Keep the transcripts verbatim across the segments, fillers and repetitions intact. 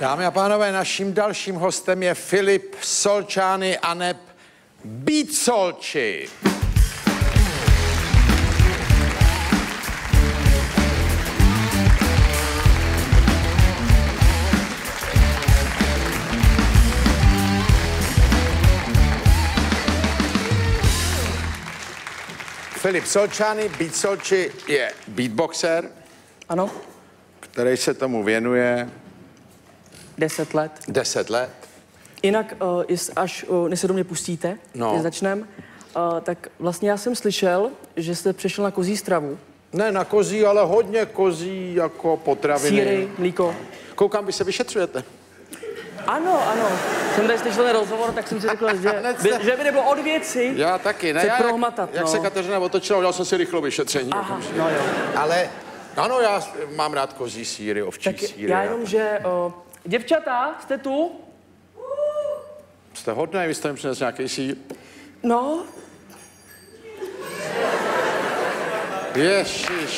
Dámy a pánové, naším dalším hostem je Filip Solčány aneb Beat Solči. Filip Solčány, Beat Solči, je beatboxer. Ano. Který se tomu věnuje. Deset let. Deset let. Jinak, uh, jest, až uh, než se do mě pustíte, no. než začnem, uh, tak vlastně já jsem slyšel, že jste přešel na kozí stravu. Ne na kozí, ale hodně kozí jako potraviny. Sýry, mlíko. Koukám, vy se vyšetřujete. Ano, ano. Jsem tady slyšel ten rozhovor, tak jsem si řekl, že, by, že by nebylo od věci. Já taky, ne? Se Já, prohmatat, jak, jak no. se Kateřina otočila, udělal jsem si rychlo vyšetření. Aha, no jo. Ale, ano, já mám rád kozí sýry, ovčí tak sýry. já jenom, že... Uh, děvčata, jste tu? Jste hodnej, vy jste jim přinesl nějaký sýr. No. Ježiš.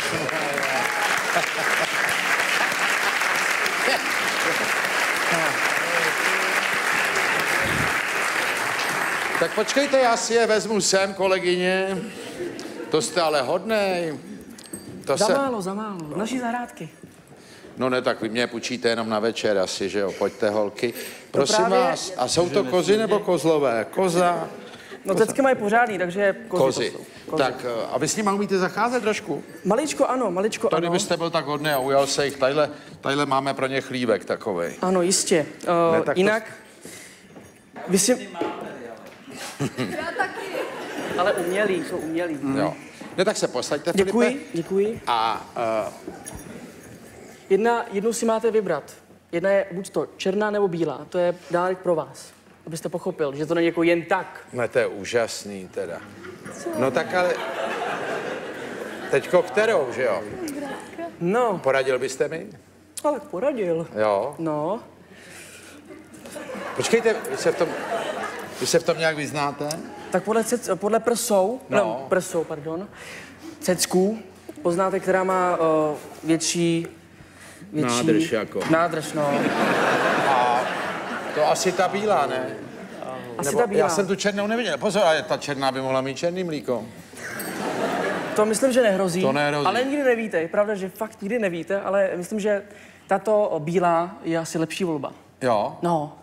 Tak počkejte, já si je vezmu sem, kolegyně. To jste ale hodnej. To za se... málo, za málo. Naší zahrádky. No ne, tak vy mě půjčíte jenom na večer asi, že jo? Pojďte, holky. Prosím právě... vás, a jsou to kozy nebo kozlové? Koza? No teďky mají pořádný, takže kozy, Kozy. to jsou. Kozy. Tak, a vy s nimi umíte zacházet trošku? Maličko ano, maličko Tady ano. byste byl tak hodný a ujal se jich. Tadyhle, tadyhle máme pro ně chlívek takovej. Ano, jistě. Uh, Ne, tak jinak... To... Vy si... Já taky. Ale umělí, jsou umělí. Mm. Jo. Ne, tak se posaďte, Děkuji, Filipe. děkuji. A uh, Jedna, jednu si máte vybrat. Jedna je buď to černá nebo bílá. To je dárek pro vás. Abyste pochopil, že to není jako jen tak. ne, to je úžasný teda. No tak ale... Teďko kterou, že jo? No, Poradil byste mi? ale poradil. Jo. No, Počkejte, vy se v tom, vy se v tom nějak vyznáte? tak podle, cec, podle prsou, No. no, prsou, pardon, cecků, poznáte, která má uh, větší, větší... Nádrž jako. Nádrž, no. A to asi ta bílá, ne? Asi Nebo, ta bílá. já jsem tu černou neviděl. Pozor, ale ta černá by mohla mít černý mlíko. To myslím, že nehrozí. To nehrozí. Ale nikdy nevíte. Je pravda, že fakt nikdy nevíte, ale myslím, že tato bílá je asi lepší volba. Jo. No.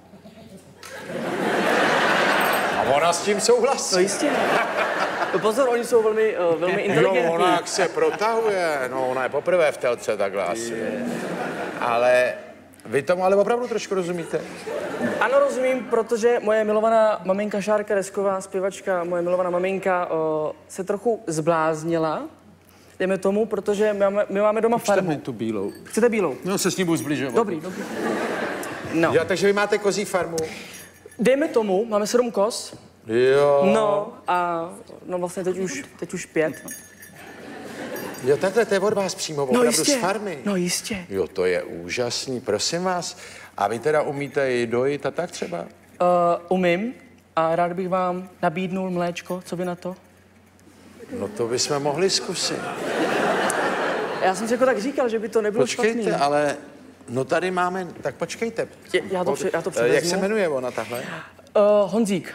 A ona s tím souhlasí. No jistě. No pozor, oni jsou velmi, uh, velmi No, inteligentní. ona jak se protahuje. No, ona je poprvé v telce takhle asi. Ale vy tomu ale opravdu trošku rozumíte? Ano, rozumím, protože moje milovaná maminka Šárka Resková, zpěvačka, moje milovaná maminka, uh, se trochu zbláznila. Jdeme tomu, protože my máme, my máme doma farmu. tu bílou. Chcete bílou? No, se s ní budu zbližovat. Dobrý, dobrý. No. Jo, takže vy máte kozí farmu? Dejme tomu, máme sedm koz. Jo. No a no vlastně teď už, teď už pět. Jo, takhle, to je od vás přímo, opravdu z farmy. No jistě. Jo, to je úžasný, prosím vás. A vy teda umíte i dojit a tak třeba? Uh, umím a rád bych vám nabídnul mléčko, co vy na to? No to bychom mohli zkusit. Já jsem si jako tak říkal, že by to nebylo Počkejte, špatný. ale no tady máme, tak počkejte. Je- já to při- já to Eh, přivezmu. Jak se jmenuje ona tahle? Uh, Honzík.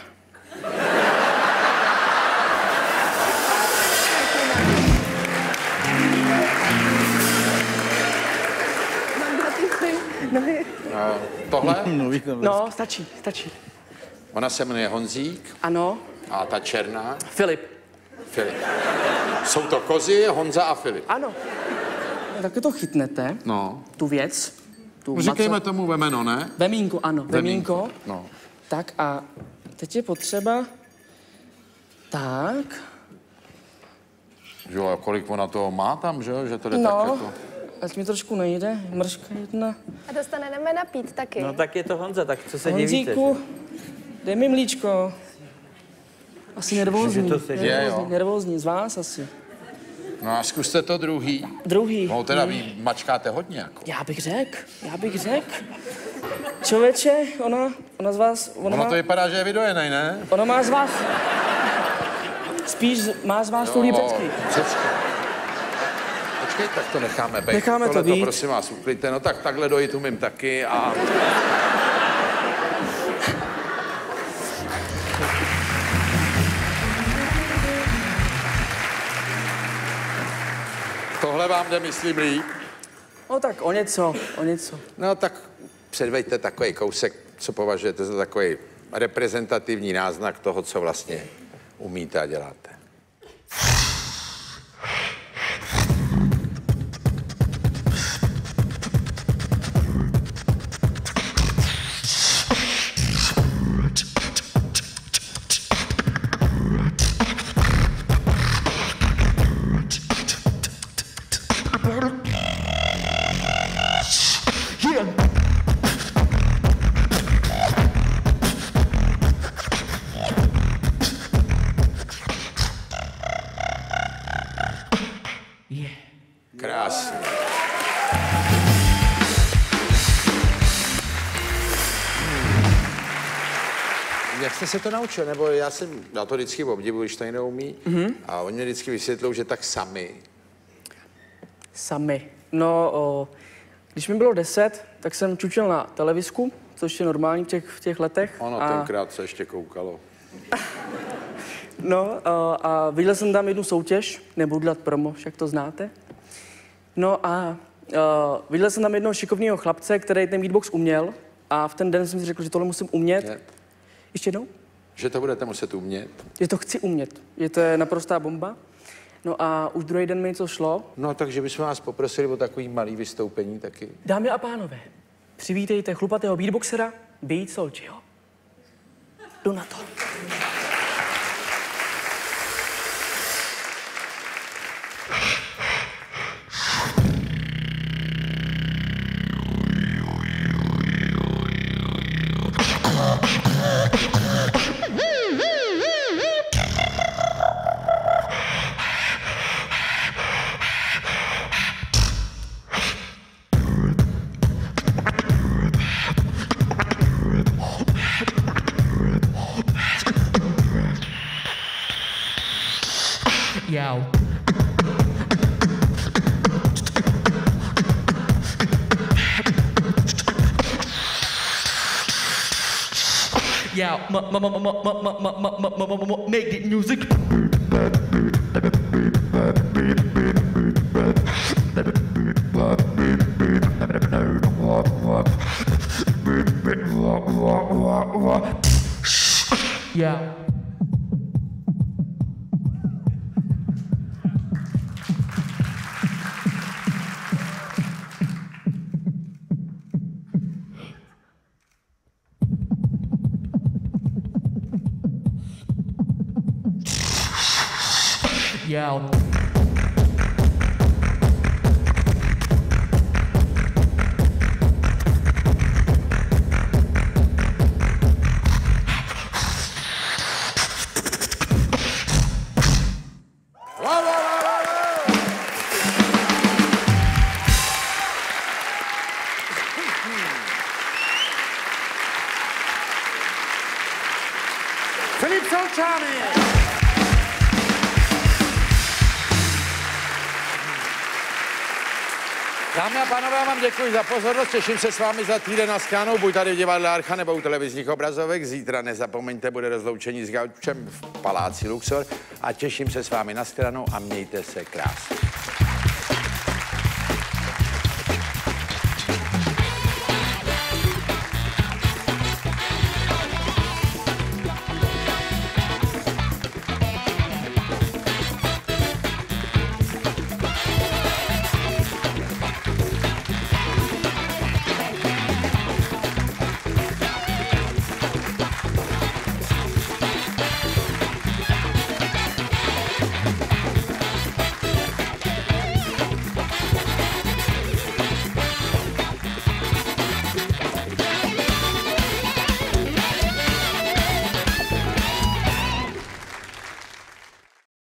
Mám dva typy. No, tohle? No, stačí, stačí. Ona se jmenuje Honzík Ano, a ta černá Filip. Filip. Jsou to kozy, Honza a Filip. Ano. No, taky to chytnete, No. tu věc. Tu Říkejme maco- tomu vemeno, ne? Vemínko, ano, vemínko. No. Tak a teď je potřeba... Tak. Jo, a kolik ona toho má tam, že jo? Že to jde tak No, jako... ať mi trošku nejde. Mrška jedna. A dostaneme napít taky. No tak je to Honza, tak co se divíte? Honzíku, dej mi mlíčko. Asi nervózní. to se- Je, jo. nervózní, nervózní, z vás asi. No a zkuste to druhý. Druhý. No teda vy mačkáte hodně jako. Já bych řekl, já bych řekl. Člověče, ona, ona z vás, ona, Ono má, to vypadá, že je vydojenej, ne? ona má z vás, spíš z- má z vás tu lípecky. Přesně. počkej, tak to necháme být. Necháme to Tohle být. to prosím vás uklidte, no tak takhle dojít umím taky a... Tohle vám jde, myslím, líp. No tak o něco, o něco. No tak předveďte takový kousek, co považujete za takový reprezentativní náznak toho, co vlastně umíte a děláte. Krásně. Jak jste se to naučil? Nebo já jsem, já to vždycky obdivuji, když to někdo umí. Mm-hmm. A oni mě vždycky vysvětlou, že tak sami. Sami. No, o, když mi bylo deset, tak jsem čučil na televizku, což je normální v těch, v těch letech. Ono a, tenkrát se ještě koukalo. No, a, a viděl jsem tam jednu soutěž, nebudu dělat promo, však to znáte. No a, a viděl jsem tam jednoho šikovného chlapce, který ten beatbox uměl. A v ten den jsem si řekl, že tohle musím umět. Je. Ještě jednou? Že to budete muset umět. Že to chci umět. Je to je naprostá bomba. No a už druhý den mi něco šlo. No, takže bychom vás poprosili o takový malý vystoupení taky. Dámy a pánové, přivítejte chlupatého beatboxera Beat Solčího. Jdu na to. Yo. Yo, make it music. Yeah. Yeah. Filip Solčány! Dámy a pánové, já vám děkuji za pozornost, těším se s vámi za týden na shledanou, buď tady v divadle Archa nebo u televizních obrazovek. Zítra nezapomeňte, bude rozloučení s Gaučem v Paláci Luxor a těším se s vámi na shledanou a mějte se krásně.